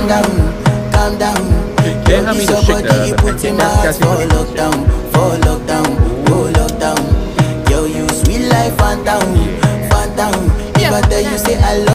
calm down. Déjame Your body put in my heart for lockdown, oh lockdown. Yo, you sweet life, phantom,